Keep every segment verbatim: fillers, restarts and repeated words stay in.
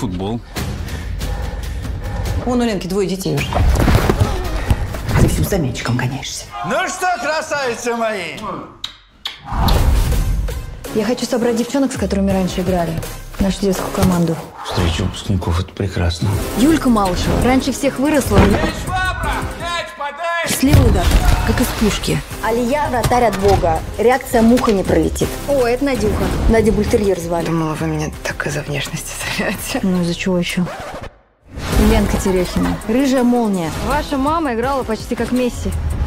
футбол. Вон у Ленки двое детей уже. Ты всем за мячиком гоняешься. Ну что, красавицы мои? Я хочу собрать девчонок, с которыми раньше играли. Нашу детскую команду. Встреча выпускников – это прекрасно. Юлька Малышева раньше всех выросла. Мяч, швабра! Мяч, подай! Счастливый удар, как из пушки. Алия, вратарь от Бога. Реакция муха не пролетит. О, это Надюха. Надя Бультерьер звали. Думала, вы меня так из-за внешности зовете. Ну, из-за чего еще? Ленка Терехина. Рыжая молния. Ваша мама играла почти как Месси.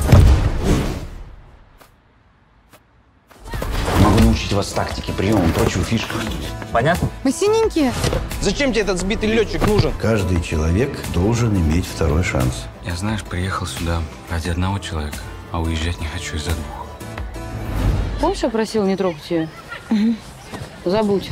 Могу научить вас тактике, приемам, прочим фишкам. Понятно? Мы синенькие. Зачем тебе этот сбитый летчик нужен? Каждый человек должен иметь второй шанс. Я, знаешь, приехал сюда ради одного человека, а уезжать не хочу из-за двух. Помнишь, я просила не трогать ее? Угу. Забудь.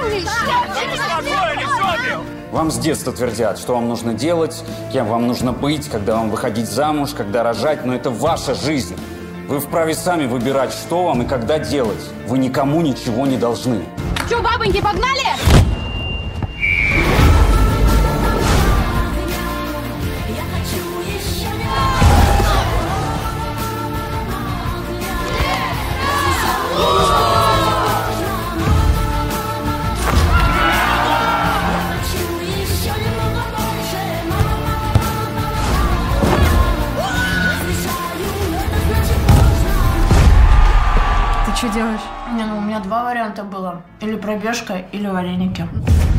Вам с детства твердят, что вам нужно делать, кем вам нужно быть, когда вам выходить замуж, когда рожать, но это ваша жизнь. Вы вправе сами выбирать, что вам и когда делать. Вы никому ничего не должны. Че, бабоньки, погнали? Ты что делаешь? Не, ну у меня два варианта было. Или пробежка, или вареники.